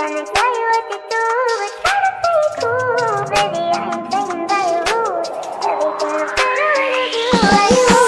Gonna tell you what to do, but try to play it cool. Baby, I ain't playing by your rules. Everything is better when you do what you want.